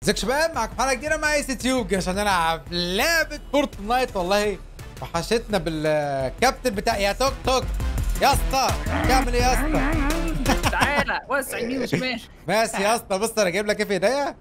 ازيك يا شباب؟ معاكم حلقه جديده مع ايس تيوب عشان نلعب لعبه فورتنايت. والله وحشتنا بالكابتن بتاع يا توك توك. يا اسطى بتعمل ايه يا اسطى؟ تعالى وسع يمين وشمال. ماشي يا اسطى. بص انا جايب لك ايه في ايديا.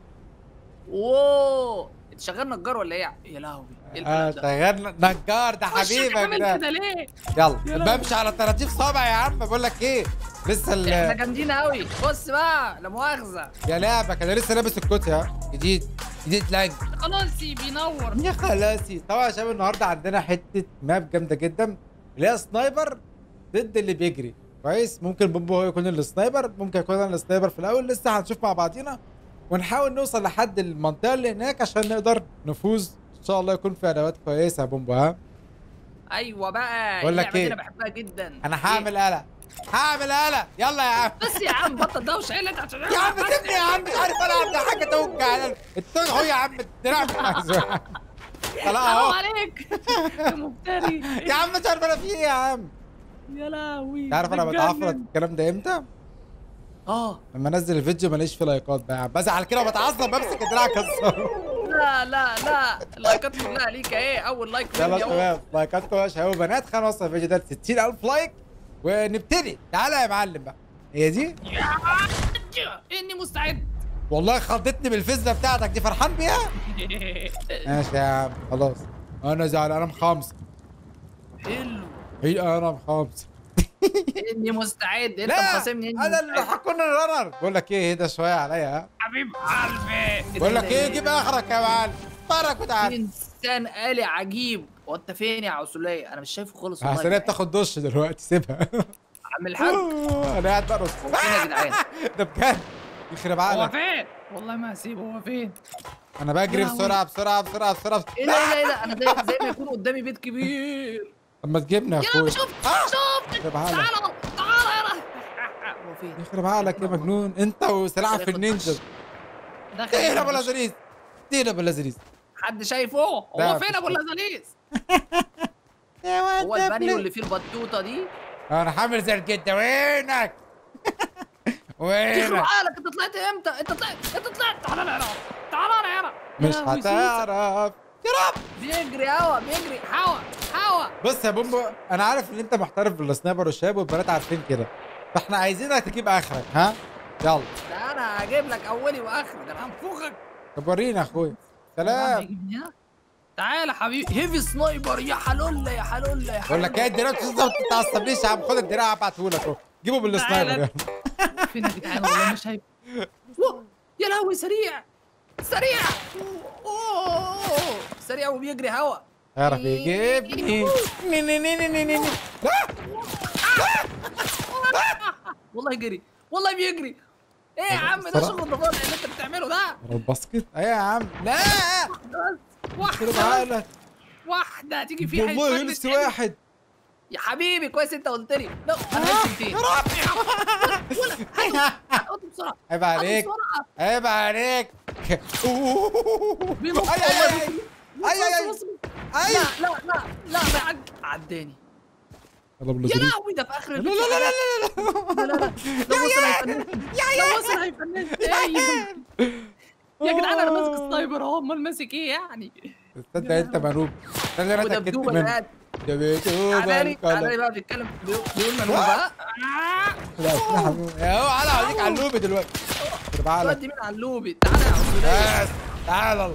واو انت شغال نجار ولا ايه؟ يا لهوي ايه الكلام ده؟ شغال نجار ده حبيبي يا جدعان. كده ليه؟ يلا بمشي على طراطيف صابع يا عم. بقول لك ايه لسه احنا جامدين قوي. بص بقى لا مؤاخذه يا لعبك انا لسه لابس الكوت يا جديد لاج. خلاصي بينور يا خلاصي. طبعا يا شباب النهارده عندنا حته ماب جامده جدا اللي هي سنايبر ضد اللي بيجري. كويس. ممكن بومبو هو يكون السنايبر، ممكن يكون انا السنايبر في الاول. لسه هنشوف مع بعضينا ونحاول نوصل لحد المنطقه اللي هناك عشان نقدر نفوز ان شاء الله. يكون في ادوات كويسه يا بومبو. ها ايوه بقى بقول لك اللعبه دي ايه؟ انا بحبها جدا. انا هعمل قلق. يلا يا عم. بس يا عم بطل دوشه. ايه اللي انت هتعمله؟ يا عم سيبني يا عم. مش عارف العب. ده حاجه توجع التوجع اهو يا عم. الدراع خلاص حرام اهو. عليك يا مفتري. يا عم مش عارف انا في ايه يا عم. يا لهوي تعرف انا بتعفرت الكلام ده امتى؟ لما انزل الفيديو ماليش فيه لايكات بقى بزعل كده وبتعصب بمسك الدراع اكسره. لا اللايكات كلها ليك ايه. اول لايك يلا مني يا اهو. شباب لايكاتكم يا شباب وبنات. خلينا نوصل الفيديو ده ل 60,000 لايك ونبتدي. تعالى يا معلم بقى. هي دي؟ اني مستعد. والله خضتني بالفزه بتاعتك دي. فرحان بيها؟ ماشي يا عم خلاص. انا زعلان. انا مخمس. حلو. هي انا مخمس. اني مستعد. انت لا مخاصمني انا اللي هكون الرنر. بقول لك ايه اهدى شويه عليا. ها حبيب قلبي. بقول لك ايه جيب اخرك يا معلم. اتفرج وتعال. انسان آلي عجيب. هو انت فين يا عسولية؟ انا مش شايفه خالص والله. حسنية بتاخد دش دلوقتي. سيبها. عم الحاج انا قاعد برقص. هو فين يا جدعان؟ ده بجد يخرب هو عقلك. فين؟ والله ما هسيبه. هو فين؟ انا بجري يا لهوي. بسرعه. ايه ده انا زي ما يكون قدامي بيت كبير. طب ما تجيبنا يا يا اخويا. شوف يخرب عقلك. تعالى يلا. هو فين؟ يخرب عقلك يا مجنون انت وسلاحف النينجا. دخل ايه ابو لازاليز. ادينا ابو لازاليز. حد شايفه؟ هو لا، فين مفيش ابو حد. اللذاذيز؟ يا واد هو البانيو اللي فيه البطوطه دي. انا حامل زي الجده. وينك؟ يخرب وينك؟ عقلك. انت طلعت امتى؟ انت طلعت. تعالى انا هنا. تعالى انا هنا. مش هتعرف يا رب. بيجري هوا. بص يا بومبو انا عارف ان انت محترف بالسنايبر والشباب والبنات عارفين كده. فاحنا عايزينك تجيب اخرك. ها يلا. ده انا هجيب لك اولي واخرك. انا هنفخك. طب ورينا يا اخويا. سلام. تعالى حبيبي. هيفي سنايبر يا حلوله يا حلوله. بقول لك ايه الدراع ما تتعصبليش يا عم. خد الدراع ابعته لك اهو. جيبه بالسنايبر يلا. فين يا جدعان؟ والله مش شايف. يا لهوي سريع. سريع وبيجري هوا. يعرف يجيبني. والله جري. والله بيجري. ايه يا عم ده شغل الضفادع اللي انت بتعمله ده؟ الباسكت ايه يا عم. لا واحدة واحدة تيجي فيها. والله هلس واحد يا حبيبي. كويس انت قلت لي. لا انا هلس 200 يا رب. هاته بسرعة. عيب عليك. عيب عليك. بينط. اي لا عداني. يا لهوي ده في اخر لا لا ده وصل هيفنش. يا جدعان انا ماسك السنايبر اهو. امال ماسك ايه يعني؟ تصدق انت منوب. ده اللي انا اتاكدت منه. تعالى بقى بيتكلم. بيقول منوب بقى. لا اهو على عليك على اللوبي دلوقتي. دي من على اللوبي. تعالى يا عسولية. بس تعالى.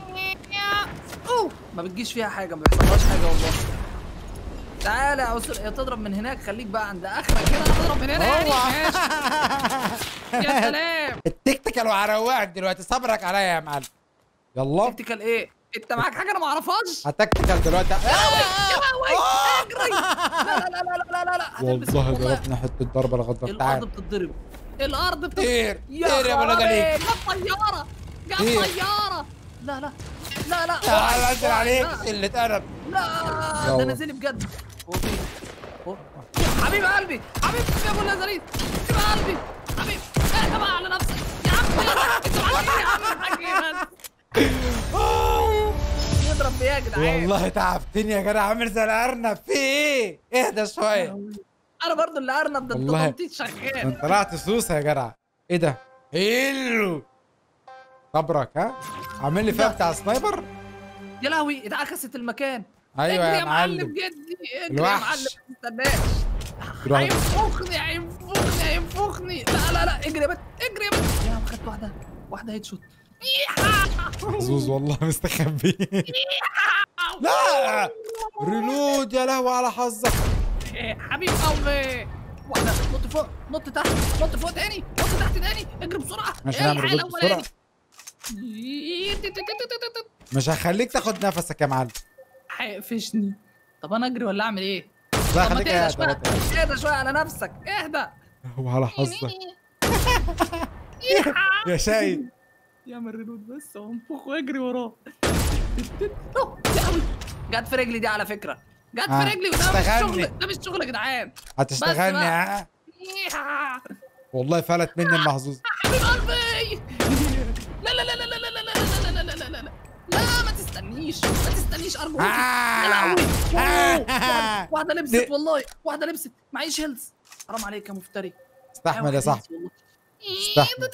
ما بتجيش فيها حاجه. ما بيحصلهاش حاجه والله. تعالى يا عسولية. تضرب من هناك. خليك بقى عند اخرك هنا. تضرب من هنا يعني. ماشي. يا سلام. التكتيكال وهروقك دلوقتي. صبرك عليا يا معلم. يلا. تكتيكال ايه؟ انت معاك حاجه انا ما اعرفهاش؟ هتكتيكال دلوقتي. يا لهوي اجري. لا والله ضربنا حته ضربه لغدر. الارض بتتضرب. الارض بتتضرب. طير يا ابو لجليك. جت طياره. لا تعال انزل عليك اللي اتقلب. لا ده نازل بجد. هو فين؟ حبيب قلبي يا ابو اللذيذ. حبيب قلبي حبيب. اهدى بقى على نفسك يا عم. انتوا عاملين يا عم الحاج يضرب بيها يا جدعان. والله تعبتني يا جدع. عامل زي الارنب. في ايه؟ اهدى شويه. انا برضو اللي ارنب. ده انت تنطيط شغال. انت طلعت سوسه يا جدع. ايه ده؟ حلو. صبرك ها، عامل لي فيها بتاع سنايبر. يا لهوي اتعكست المكان. ايوه اجري يا معلم. جدي اجري يا معلم، الوحش. ما تستناش. هينفخني. لا اجري يا بت، اجري يا بت. يا خدت واحده هيد شوت. محظوظ والله مستخبي. لا ريلود، يا لهوي على حظك. حبيب قلبي. واحده نط فوق، نط تحت، نط فوق تاني، نط تحت تاني، اجري بسرعه. مش هنعمل ريلود بسرعه، مش هخليك تاخد نفسك يا معلم. هيقفشني. طب انا اجري ولا اعمل ايه؟ لا طب ما خليك تهدى قاعد. شويه، اهدى شويه على نفسك، اهدى. هو على حظك يا شاي. يعمل ريلود بس وانفخ واجري وراه. يا قوي، جت في رجلي دي على فكره، جت في رجلي. وده مش شغل، ده مش شغل يا جدعان. هتشتغلني ها؟ والله فلت مني المحظوظ. حبيب قلبي. لا لا، ما تستنيش ارجوك. يا لهوي. واحده لبست والله، واحده لبست. معيش هيلث. حرام عليك يا مفتري. استحمل يا صاحبي، استحمل.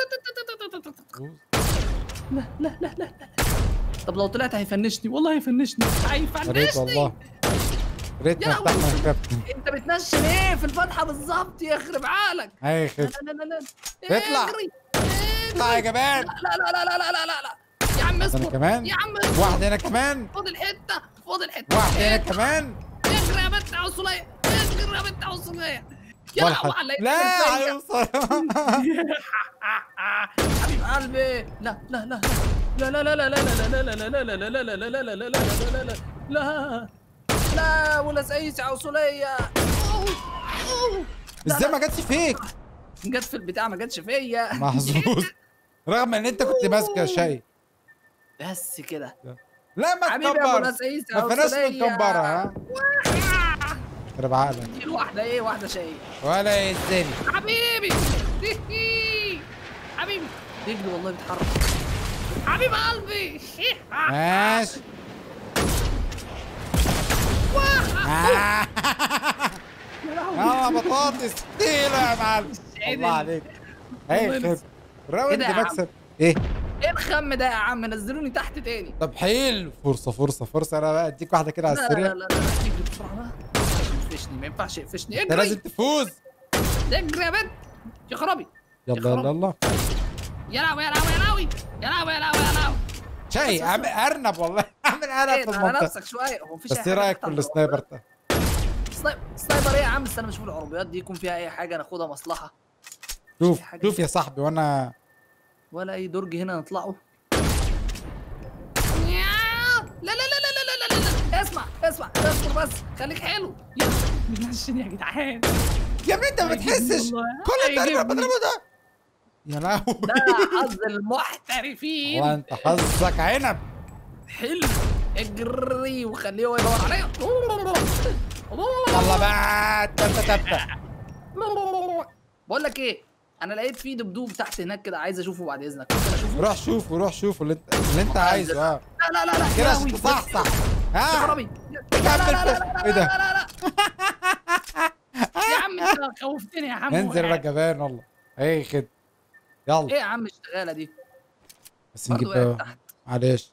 لا. طب لو طلعت هيفنشني، والله هيفنشني. ريت والله، ريت ما افتحنا الكابتن. انت بتنشن ايه في الفتحه بالظبط؟ يخرب عقلك. هيخف. لا اطلع اطلع يا جبان. لا يا عم اصبر. انا كمان يا عم اصبر. واحد هنا كمان، فاضل حته واحد هنا كمان. اجري يا بنت عصوليه، اجري يا بنت عصوليه. يا لا هيوصل. حبيب قلبي. لا ولا سعيس عصوليه. ازاي ما جاتش فيك؟ جت في البتاع، ما جاتش فيا. محظوظ رغم ان انت كنت ماسك يا شاي. بس كده. لا ما تكبر، ما فيناش نكبرها ها. خرب عقلك. دي واحده ايه، واحده شاي ولا يهزني حبيبي. حبيبي رجلي والله بيتحرك. حبيب قلبي. ماشي. يلا بطاطس تقيلة يا معلم. الله عليك. هيخف راوند مكسب. ايه الخم ده يا عم؟ نزلوني تحت تاني. طب حلو، فرصة انا بقى اديك واحدة كده على السريع. لا اجري بسرعة بقى. ما ينفعش يقفشني. انت لازم تفوز. اجري يا بنت يا خرابي. يلا يا لهوي. شاي ارنب والله. اعمل ارنب في على المنطقة. نفسك شوية. هو مفيش بس ايه رايك في السنايبر ده؟ سنايبر ايه يا عم؟ استنى بشوف العربيات دي يكون فيها اي حاجة ناخدها مصلحة. شوف يا صاحبي، وانا ولا اي درج هنا نطلعه. لا اسمع اصبر بس، خليك حلو. يا بنشن يا جدعان. يا ابني انت ما بتحسش كل التقريب اللي بضربه ده؟ يا لهوي، ده حظ المحترفين. وانت حظك عنب. حلو. اجري وخليه هو يدور عليا. يلا بقى تبت. بقول لك ايه، انا لقيت فيه دبدوب تحت هناك كده، عايز اشوفه بعد اذنك. ممكن اشوفه؟ روح شوف اللي انت عايزه. اه لا كده عشان تصحصح. ها ايه ده؟ يا عم انت خوفتني يا عم. انزل يا جبان والله. اي خد. يلا ايه يا عم الشغاله دي؟ بس نجيب معلش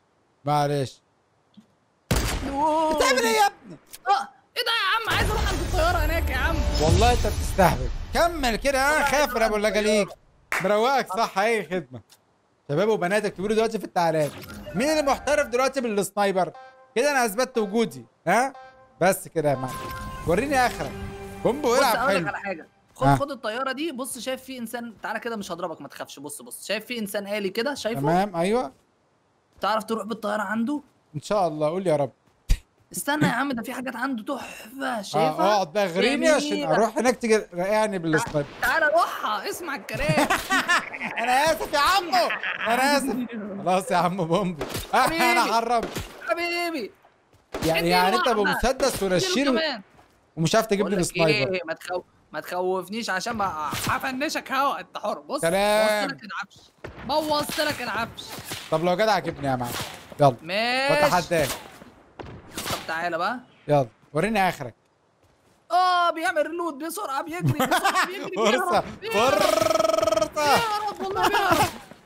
بتعمل ايه يا ابني؟ ايه ده يا عم؟ عايز اروح عند الطياره هناك يا عم. والله انت بتستهبل. كمل كده. انا خايف انا بقول لك ليك مروقك صح. اي خدمه. شباب وبنات اكتبوا لي دلوقتي في التعليقات مين اللي محترف دلوقتي بالسنايبر. كده انا اثبتت وجودي. ها بس كده يا معلم، وريني اخرك. بومبو العب حلو. بص على حاجه. خد الطياره دي. بص شايف في انسان؟ تعالى كده مش هضربك ما تخافش. بص شايف في انسان آلي كده؟ شايفه؟ تمام ايوه. تعرف تروح بالطياره عنده؟ ان شاء الله. قول يا رب. استنى يا عم، ده في حاجات عنده تحفه. شايفها؟ اقعد بقى غريني عشان اروح هناك تيجي رقعني بالسنايبر. تعالى روحها، اسمع الكلام. انا اسف يا عمو، انا اسف. خلاص يا عم بومبو. انا حرمت حبيبي. يعني انت بمسدس ونشيل ومش عارف تجيب لي السنايبر. ايه ما تخوفنيش عشان ما هفنشك اهو. انت حر. بص بوظت لك العفش. طب لو جدع جبني يا معلم. يلا ماشي بتحداك. طب تعالى بقى. يلا وريني اخرك. بيعمل ريلود بسرعه. بيجري فرصه بيهرب والله بيهرب.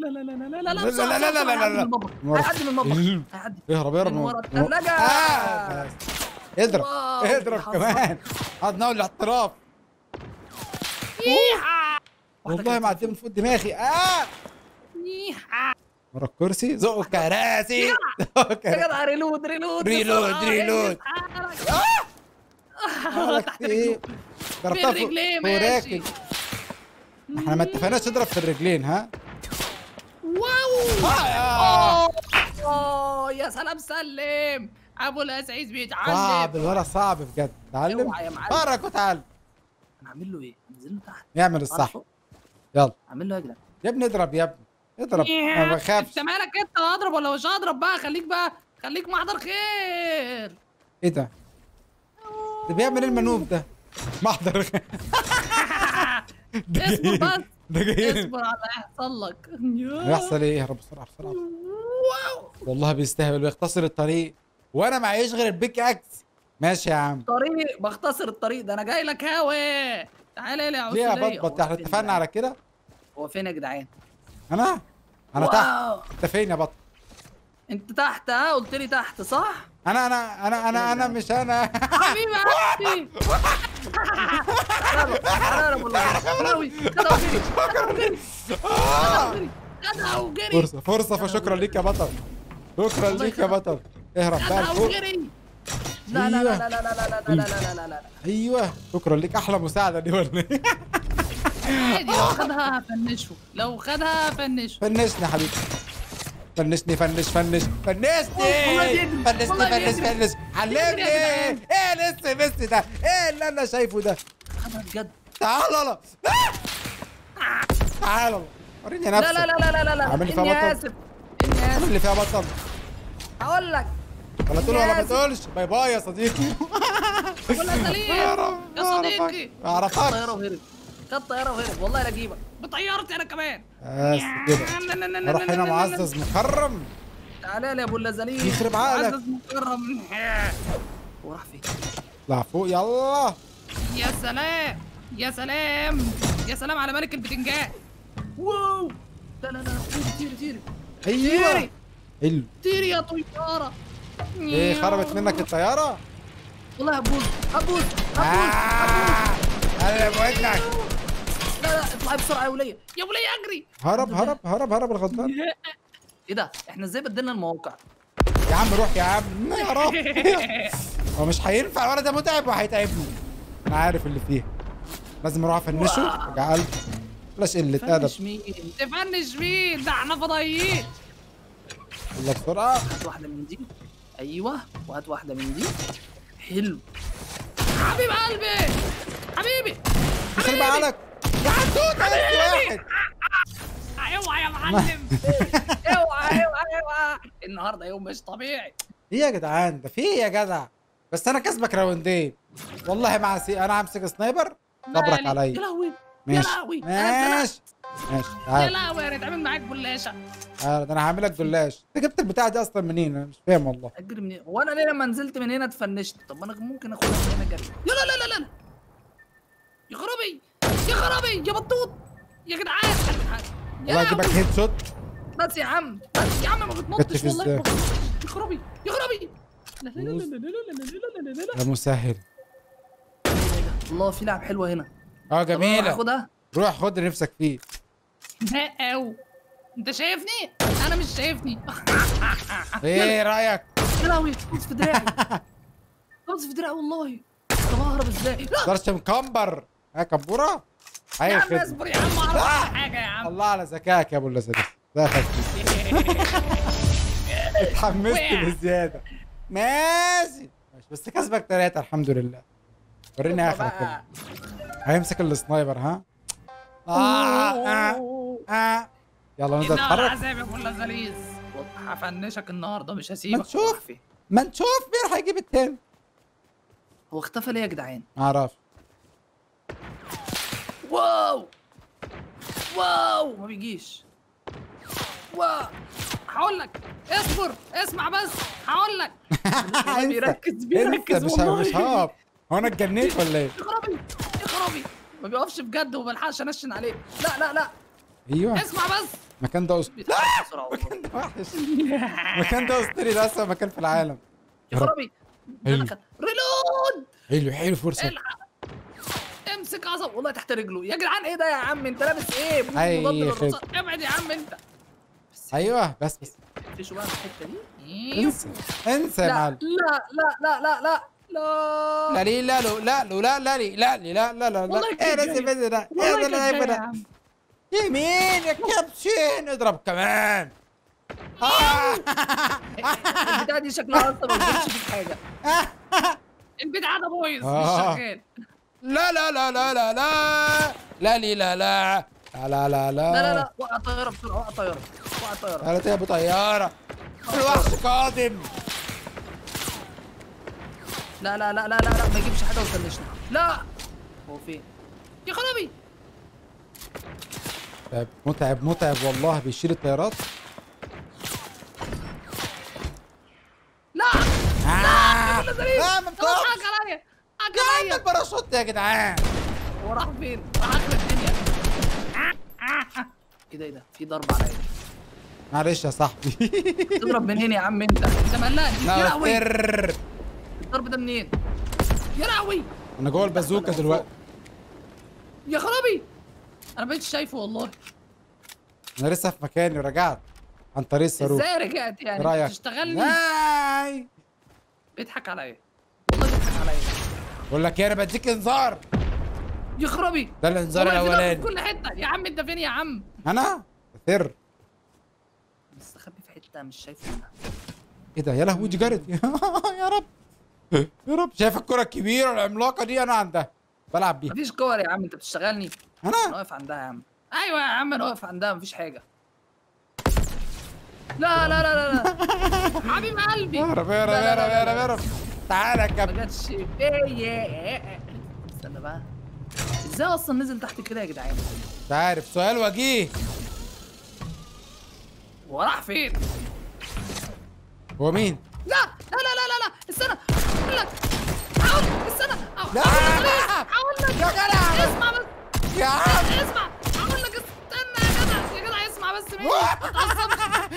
لا لا لا لا لا لا لا لا لا لا لا لا هيعدي من المطبخ هيعدي اهرب من ورا الثلاجة. بس. اضرب واو، اضرب حظك. كمان. قعد نقول الاعتراف. والله معدي من فوق دماغي. ورا الكرسي زقوا كراسي. زقوا يا كراسي. جدع ريلود ريلود ريلود بسرعة. ريلود. تحت ايه رجله ضربتها بالرجلين فوق ماشي. راكب. احنا ما اتفقناش نضرب في الرجلين ها. واو آه. اوه يا سلام سلم. ابو الاسعيز بيتعلم. صعب الولد صعب بجد. تعلم اوعى يا معلم. اتحرك وتعلم. انا هعمل له ايه؟ انزل له تحت يعمل الصح. يلا اعمل له اجري. يا ابني اضرب يا ابني اضرب ما بخافش. انت مالك انت هضرب ولا مش هضرب بقى؟ خليك محضر خير. ايه ده؟ ده بيعمل ايه المنوب ده؟ محضر ده اصبر بس. ده جاي اصبر على اللي هيحصل لك. هيحصل ايه؟ اهرب بسرعه بسرعه. واو والله بيستهبل ويختصر الطريق وانا معيش غير البيك اكس. ماشي يا عم. طريق بختصر الطريق ده. انا جاي لك هاوي. تعالى لي يا ليه يا عسلية. بطبط؟ احنا اتفقنا على كده. هو فين يا جدعان؟ انا واو. تحت. انت فين يا بطل؟ انت تحت ها؟ قلت لي تحت صح؟ انا مش انا. حبيبي عمي. تعالى والله. خدها وجري. فرصة فشكرا ليك يا بطل. شكرا ليك يا بطل. اهرب بقى خدها لفوق. وجري. لا لا لا لا لا لا لا لا لا لا لا. ايوه شكرا ليك. احلى مساعدة دي ولا ايه؟ عادي لو خدها هفنشه. لو خدها هفنشه. فنشني يا حبيبي. فنشني فنش فنش والله بيجري. فنش علمني. ايه لسه بس ده؟ ايه اللي انا شايفه ده؟ خدها بجد. تعال يلا. تعال يلا وريني لا نفسك. لا لا لا لا لا. عامل لي فيها اني بطل. اسف. اني عامل اسف. اللي فيها بطل. هقول لك. ولا تقول ولا ما آسف. تقولش. باي باي يا صديقي. ولا سليم يا صديقي. ما اعرفكش. طياره وهرب. خد طياره وهرب. والله لا اجيبك. بطيارتي انا كمان. بس كده. اروح هنا معزز مكرم. تعالى لي يا ابو اللذاذين. يخرب عقلك. معزز مكرم. وراح فين؟ اطلع فوق يلا. يا سلام يا سلام يا سلام على ملك البتنجان. واو. لا لا لا طيري طيري طيري. ايوه حلو. طيري يا طياره. ايه خربت منك الطياره؟ والله هبوظ هبوظ انا بودنك. لا لا اطلعي بسرعه يا وليه يا وليه اجري. هرب الغلطان. ايه ده؟ احنا ازاي بدلنا المواقع؟ يا عم روح يا عم. يا رب. هو مش هينفع الولد ده متعب وهيتعبني. انا عارف اللي فيه. لازم اروح افنشه. وجع قلبي. بلاش قله ادب. تفنش مين؟ تفنش مين؟ ده احنا فضاييين. يلا بسرعه. هات واحده من دي. ايوه وهات واحده من دي. حلو. حبيب قلبي حبيبي يخرب عقلك يا حدوته. واحد. اوعى يا معلم. اوعى اوعى. النهارده يوم مش طبيعي. ايه يا جدعان ده؟ في ايه يا جدع؟ بس انا كسبك راوندين. والله مع انا همسك سنايبر. صبرك عليا. يا لهوي يا ماشي لهوي. ماشي ماشي. يا تعال لهوي هنتعمل معاك جلاشه. تعال ده انا هعملك جلاش. انت جبت البتاعه دي اصلا منين؟ انا مش فاهم والله. اجري منين؟ هو انا ليه لما نزلت من هنا اتفنشت؟ طب ما انا ممكن اخدها من هنا جري. يا لا لا لا لا يا خرابي يا خرابي يا بطوط يا جدعان. والله اجيبك هيد شوت. بس يا عم بس يا عم ما بتنطش كتف والله. ازاي؟ يا خرابي يا خرابي. لا لا لا لا لا لا لا لا لا. يا مسهل. الله في لعب حلوه هنا. جميله. خدها. روح خد اللي نفسك فيه. او انت شايفني؟ انا مش شايفني. ايه رايك؟ يا لهوي خبز في دراعي. خبز في دراعي والله. طب اهرب ازاي؟ درش مكمبر. ها كمبوره. يا اي عم خدمه. اصبر يا عم اعرف حاجه يا عم. الله على ذكائك يا ابو اللذيذ. ده اتحمست بزياده. ماشي بس كسبك 3 الحمد لله. وريني اخرك كده. هيمسك السنايبر ها. يلا نبدا انها نتحرك. العذاب يا ابو اللذيذ. هفنشك النهارده مش هسيبك. ما نشوف. وقفي. ما نشوف مين هيجيب التاني. هو اختفى ليه يا جدعان؟ ما اعرفش. واو واو ما بيجيش. واو هقول لك اصبر اسمع بس هقول لك. بيركز مش والله. هاب. هو انا اتجنيت ولا ايه؟ يا خرابي يا خرابي ما بيقفش بجد وما بلحقش انشن عليه. لا لا لا ايوه اسمع بس المكان ده بيتحرك بسرعه والله. وحش. المكان ده اسطوري، ده اسوء مكان في العالم. يا خرابي. حلو. ريلود. حلو فرصه. الحق. امسك عصب والله تحت رجله يا جدعان. ايه ده يا عم؟ انت لابس ايه؟ بوت أي مضاد للرصاص. خد. ابعد يا عم انت. ايوه بس فيشوا بقى الحته دي. انسى يا لا معلم. لا لا لا لا لا لا. لا لي لا لا لا لا لا لا لا لا لا والله ايه كانت ده جاية. الزبده ده؟ والله ايه ده كانت جاية يا ده؟ عم. يمين يا كابتن اضرب كمان. البتاعه دي شكلها اصلا ما بتجيبش فيك حاجه. البتاع ده بايظ مش شغال. لا لا لا لا لا لا لا لي لا لا لا لا لا لا لا وقع طياره بسرعه. وقع طياره. وقع طياره. قالت يا ابو طياره الوحش قادم. لا لا لا لا لا لا ما يجيبش حاجه ويفنشنا. لا هو فين؟ يا خرابي. متعب والله بيشيل الطيارات. لا لا ما خلاص بتقفش. حق عليا. حق يا عم عليا. الباراشوت يا جدعان. هو راح فين؟ راح اخر الدنيا. ايه ده؟ في ضرب عليا. معلش يا صاحبي. تضرب منين يا عم انت؟ انت مقلقني. يا لهوي. نوتر. الضرب ده منين؟ يا لهوي. انا جوه البازوكه دلوقتي. يا خرابي. انا بقيتش شايفه والله. انا لسه في مكاني ورجعت عن طريق الصاروخ. ازاي رجعت يعني؟ رايك بتشتغلني؟ لا بيضحك عليا والله. بيضحك عليا. بقول لك ايه، انا بديك انذار. يا خرابي. ده الانذار والله في ضرب الاولاني. في كل حته يا عم. انت فين يا عم؟ انا ثر. مستخبي في حته مش شايفه هنا. ايه ده؟ يا لهوي دي جرت. يا رب يا رب. شايف الكره الكبيره العملاقه دي؟ انا عندها بلعب بيها. مفيش كور يا عم. انت بتشتغلني. انا انا واقف عندها يا عم. ايوه يا عم انا واقف عندها. مفيش حاجه. لا لا لا لا لا. حبيب قلبي. اهرب لا، اهرب لا، لا، اهرب لا، اهرب لا. اهرب. تعالى يا ما كابتن. جاتش فيا. استنى بقى. ازاي اصلا نزل تحت كده يا جدعان؟ مش عارف، سؤال وجيه. هو راح فين؟ هو مين؟ لا لا لا لا لا لا. استنى. اقول لك. حاول. استنى. لا. اقول لك. يا جدع. اسمع بس. يا عم اسمع. اقول لك استنى يا جدع. يا جدع اسمع بس مني. ما تعصبش.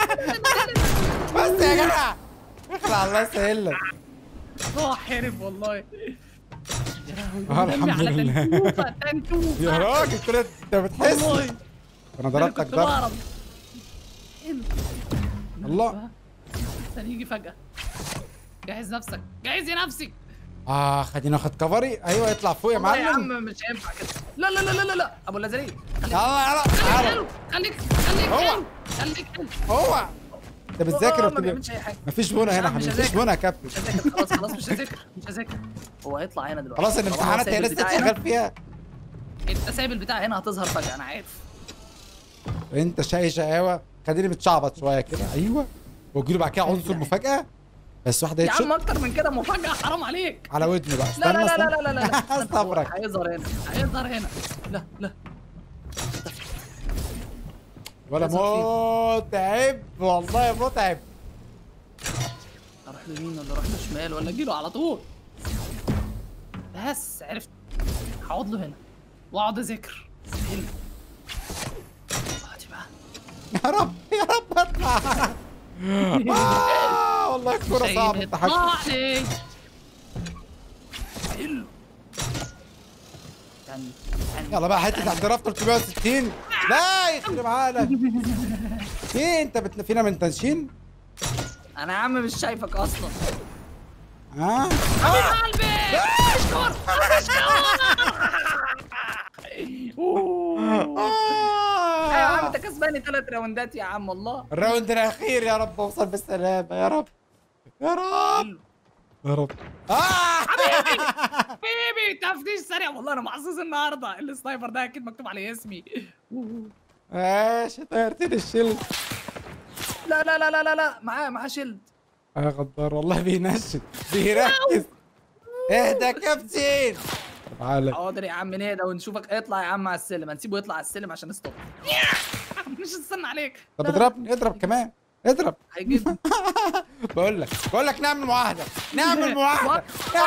بس يا جدع اخلع الله يسهل لك. هو حارب والله. يا لهوي. الحمد على لله. تنتوفة تنتوفة. يا راجل كده انت بتحس. والله. انا أنا ضربتك كنت ضرب. بعرف. إيه ده؟ الله. استنى يجي فجأة. جهز نفسك. جهزي نفسك. خلينا ناخد كفري. ايوه اطلع فوق يا والله يا معلم. عم مش هينفع كده. لا لا لا لا لا. ابو اللذيذ. يلا خليك تعالى. حلو. خليك هو. حلو. خليك حلو. هو انت بتذاكر ما وبتبقى بيعملش اي حاجه. مفيش بونة هنا يا مش حبيبي، مفيش هذاكر. بونة يا كابتن. مش هذاكر. خلاص خلاص مش هذاكر. مش هذاكر. هو هيطلع هنا دلوقتي. خلاص الامتحانات هي لسه شغال فيها. انت سايب البتاع هنا هتظهر فجأة. انا عارف. انت شقي شقاوة. خليني متشعبط شوية كده. ايوه ويجي له بعد كده عنصر مفاجأة. بس واحدة يا عم يتشق اكتر من كده مفاجأة. حرام عليك. على ودني بقى. لا لا استنى لا لا لا لا لا. استفرك. هيظهر هنا. هيظهر هنا. لا لا. ولا متعب والله متعب. اروح يمين ولا اروح شمال ولا اجيله على طول؟ بس عرفت. هقعد له هنا واقعد اذاكر. حلو. هاتي بقى. يا رب يا رب اطلع. والله الكورة صعبة التحكم. اطلع لي. حلو. يعني يلا بقى حتة احتراف 360. لا يخرب عقلك. ايه انت فينا من تنشين؟ انا يا عم مش شايفك اصلا. ها؟ حبيب قلبي. اشكر ايوه يا عم انت كسباني 3 راوندات يا عم والله. الراوند الاخير يا رب اوصل بالسلامة يا رب. يا رب يا رب. حبيبي تفتيش سريع والله. انا محظوظ النهارده. السنايبر ده اكيد مكتوب عليه اسمي. ماشي طيرتني الشيلد. لا لا لا لا لا لا. معاه شيلد. يا غدار والله بينشد بيركز. اهدى يا كابتن. تعالى. حاضر يا عم نهدى ونشوفك. اطلع يا عم على السلم. هنسيبه يطلع على السلم عشان نستوب. مش هستنى عليك. طب اضربني اضرب كمان اضرب. هيجيب. بقول لك نعمل معاهدة. نعمل معاهدة.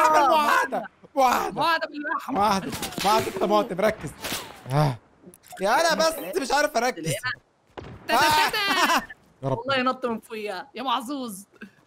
معاهدة باللحمة. معاهدة طماطم. ركز. يا انا بس مش عارف اركز. يا رب. والله نط من فوقيها يا محظوظ.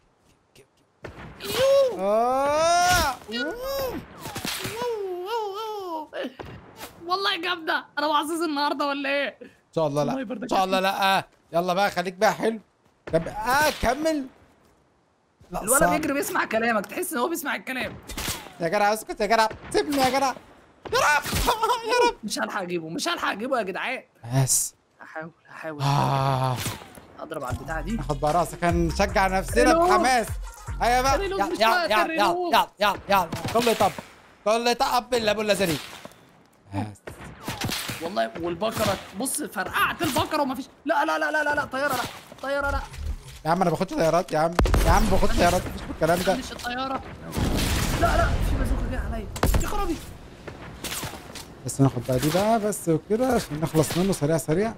والله جامده. انا محظوظ النهارده ولا ايه؟ ان شاء الله لا، الله ان شاء الله لا. يلا بقى خليك بقى حلو. طب كمل. لا الولد صعب. بيجري بيسمع كلامك، تحس ان هو بيسمع الكلام. يا جدع اسكت يا جدع، سيبني يا جدع. يا رب يا رب. مش هلحق اجيبه، مش هلحق اجيبه يا جدعان. بس هحاول آه. اضرب على البتاعه دي. ناخد بقى راسك، هنشجع نفسنا ريلود. بحماس. ايوه بقى. ريلود يلا مش يلا وقت يلا الريلود. يلا يلا يلا كل طب كل طب اللي ابو اللذيذ. بس والله والبقره بص فرقعت البقره وما فيش. لا لا لا لا لا لا طياره، لا طياره لا. يا عم انا باخدش طيارات يا عم، يا عم باخدش طيارات، مفيش بالكلام ده. مش الطياره. لا لا في بازوكا جاي عليا يا خرابي. بس ناخد بقى دي بقى بس وكده عشان نخلص منه سريع سريع.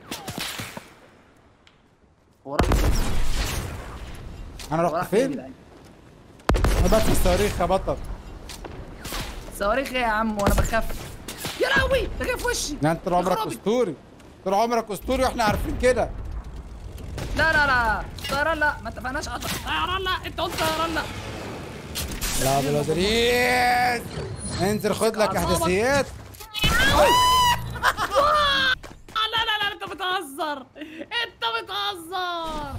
هو راح فين؟ انا هو رحت راح فين يا فين؟ جدعان؟ انا بس الصواريخ يا بطل. صواريخ ايه يا عم وانا بخاف؟ يا لهوي ده جاي في وشي. يعني انت طول عمرك خرابي. اسطوري، طول عمرك اسطوري واحنا عارفين كده. لا لا لا طيران لا، ما اتفقناش على طيران. لا انت قلت طيران لا. لا ابو الوزير انزل خد لك أعصابك. احداثيات. لا لا لا انت بتهزر، انت بتهزر.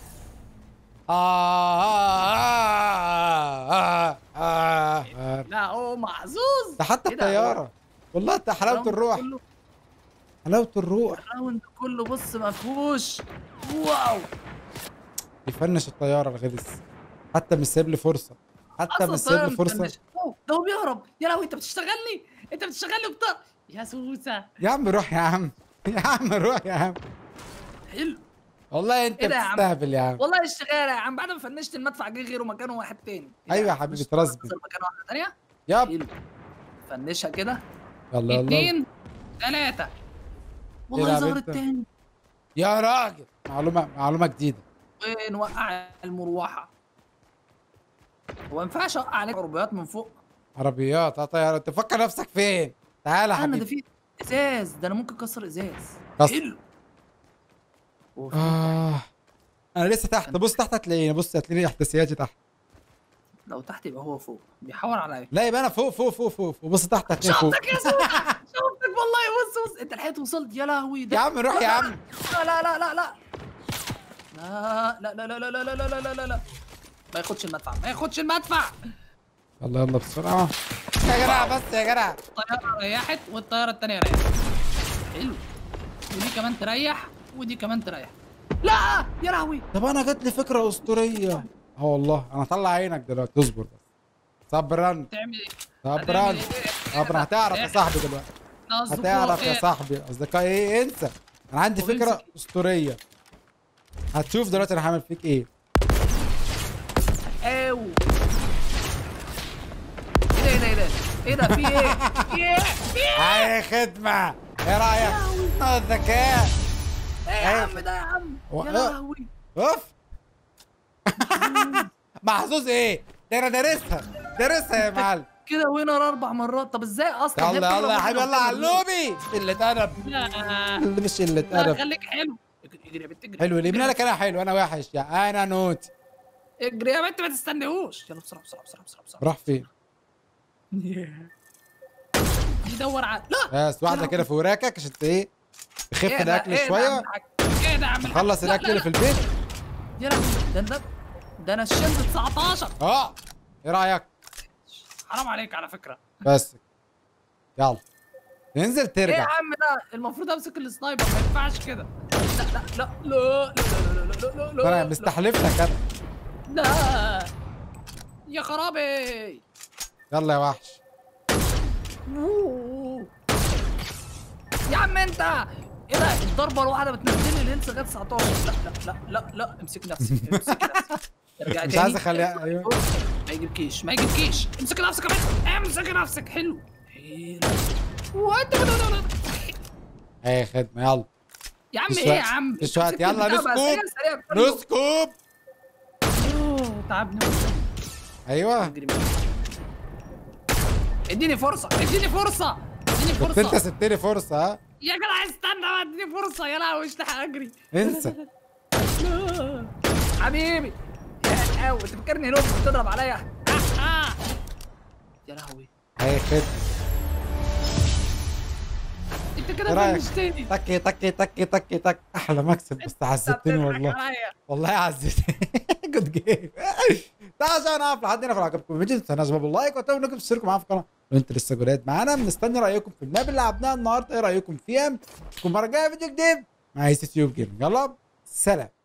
لا هو محظوظ. ده حتى إيه ده؟ الطيارة والله ده حلاوة الراوند الروح، كله- حلاوة الروح. الراوند كله بص ما فيهوش. واو يفنش الطيارة الغلس، حتى مش سايب لي فرصة، حتى مش سايب لي فرصة. ده هو بيهرب. يا لهوي انت بتشتغلني، انت بتشتغلني بطاقة يا سوسة. يا عم روح يا عم، يا عم روح يا عم. حلو والله انت إيه ده يا عم؟ بتستهبل يا عم. والله اشتغال يا عم. بعد ما فنشت المدفع جه غيره مكانه واحد تاني. ايوه يا حبيبي ترزبي. مكانه واحدة تانية. ياب حلو فنشها كده. يلا يلا 2 3 والله يلعب ظهر انت. التاني. يا راجل، معلومة جديدة. وين وقع المروحة؟ هو ما ينفعش اوقع عليك عربيات من فوق؟ عربيات طيارة، انت فكر نفسك فين؟ تعالى يا انا ده حبيبي. في ازاز، ده انا ممكن اكسر ازاز. كسر. حلو وفي- انا لسه تحت، بص تحت هتلاقيني، بص هتلاقيني احداثياتي تحت. لو تحت يبقى هو فوق بيحور عليا. لا يبقى انا فوق فوق فوق فوق فوق. بص تحت هتلاقيني فوق. شفتك يا سوسة، شفتك والله. بص بص انت لحقت وصلت. يا لهوي ده يا عم روح يا عم. لا لا لا لا لا لا لا لا لا لا لا لا لا لا لا لا ما ياخدش المدفع، ما ياخدش المدفع. يلا يلا بسرعة يا جدع، بس يا جدع. الطيارة ريحت والطيارة التانية ريحت. حلو ودي كمان تريح ودي كمان تريح. لا يا لهوي. طب انا جات لي فكرة اسطورية. اه والله انا هطلع عينك دلوقتي، اصبر بس. صبرا تعمل ايه؟ صبرا هتعمل إيه؟ صبرا. هتعرف يا صاحبي دلوقتي، هتعرف يا صاحبي. اصدقائي ايه، انسى. انا عندي هو فكرة بيمسك. اسطورية، هتشوف دلوقتي انا هعمل فيك ايه. اوه ايه ده ايه ده ايه ده في ايه؟ في ايه؟ في ايه؟ اي خدمة، ايه رأيك؟ الذكاء. ايه يا عم ده يا عم؟ يا لهوي اوف. محظوظ ايه؟ ده انا دارسها يا معلم. كده وينر 4 مرات. طب ازاي اصلا؟ يلا يلا يا حبيبي، يلا علوبي. قلة أدب، لا اللي مش قلة لا أدب. خليك حلو. اجري يا بنت اجري. حلو ليه؟ مين قال لك انا حلو؟ انا وحش يا انا نوت. اجري يا بنت ما تستنيهوش. يلا بسرعه بسرعه بسرعه بسرعه بسرعه. راح فين؟ يدور على لا بس واحدة كده في وراكك عشان ايه؟ تخف إيه ده؟ الأكل إيه ده شوية. يا عم الحاج؟ ايه ده يا عم الحاج؟ خلص لا، الأكل لا، اللي في لا. البيت. يا لهوي ده انا الشمس 19. ايه رأيك؟ حرام عليك على فكره. بس يلا ننزل ايه يا ترجع. عم ده؟ المفروض امسك السنايبر، ما ينفعش كده. لا لا لا لا لا لا لا لا لا انا مستحلف لك انا. لا يا خرابي. يلا يا وحش. أوه. يا عم انت ايه ده؟ الضربه الواحده بتنزل لي الهيلث لغايه 19. لا لا لا لا لا امسك نفسك، امسك نفسك. ارجع مش تاني. عايز اخليها. ايوه ما يجيبكيش ما يجيبكيش. امسك نفسك يا بنت، امسك نفسك. حلو حلو. وانت اي خدمة. يلا يا عم مش ايه يا وقت. عم؟ مش وقت. يلا البتاع بقى. نسكوب. سريع سريع كله. نسكوب. أوه، تعبني. ايوه اجري مني. اديني فرصه اديني فرصه اديني كنت انت فرصه. سبتني فرصة. ها يا جدع استنى اديني فرصه يا لهوي مش لاحق اجري. انسى. حبيبي يا قوي انت فاكرني نوب بتضرب عليا. يا لهوي هي خد. انت ايه كده رايك؟ فنشتني. تك تك تك تك تك، احلى مكسب، بس عذبتني والله. والله عزتني. جود جيم. تعالوا عشان نعرف لحد هنا. في عجبكم الفيديو ما تنسوناش باللايك، وتابعوا انكم تشتركوا معانا في القناه لو انتوا لسه جداد معانا. بنستنى رايكم في الماب اللي لعبناها النهارده، ايه رايكم فيها؟ نشوفكم مره جايه فيديو جديد مع يوتيوب جيم. يلا سلام.